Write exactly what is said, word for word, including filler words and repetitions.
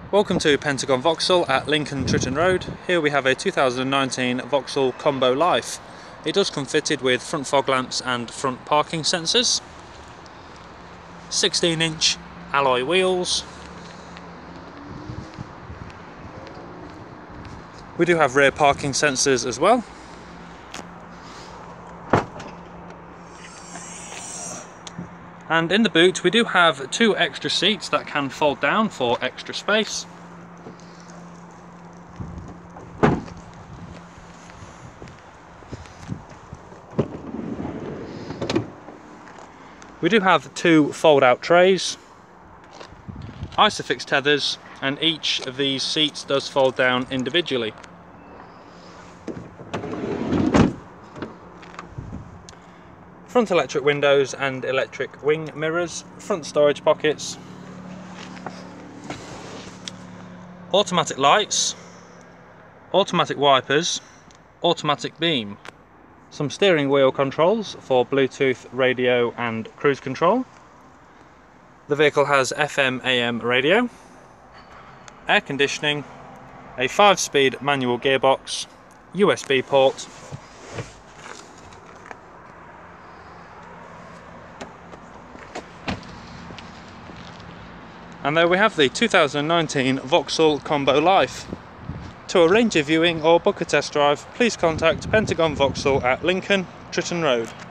Welcome to Pentagon Vauxhall at Lincoln Tritton Road. Here we have a two thousand nineteen Vauxhall Combo Life. It does come fitted with front fog lamps and front parking sensors, sixteen inch alloy wheels. We do have rear parking sensors as well. And in the boot we do have two extra seats that can fold down for extra space. We do have two fold out trays, isofix tethers, and each of these seats does fold down individually. Front electric windows and electric wing mirrors, front storage pockets, automatic lights, automatic wipers, automatic beam, some steering wheel controls for Bluetooth radio and cruise control. The vehicle has F M A M radio, air conditioning, a five speed manual gearbox, U S B port, and there we have the two thousand nineteen Vauxhall Combo Life. To arrange a viewing or book a test drive, please contact Pentagon Vauxhall at Lincoln Tritton Road.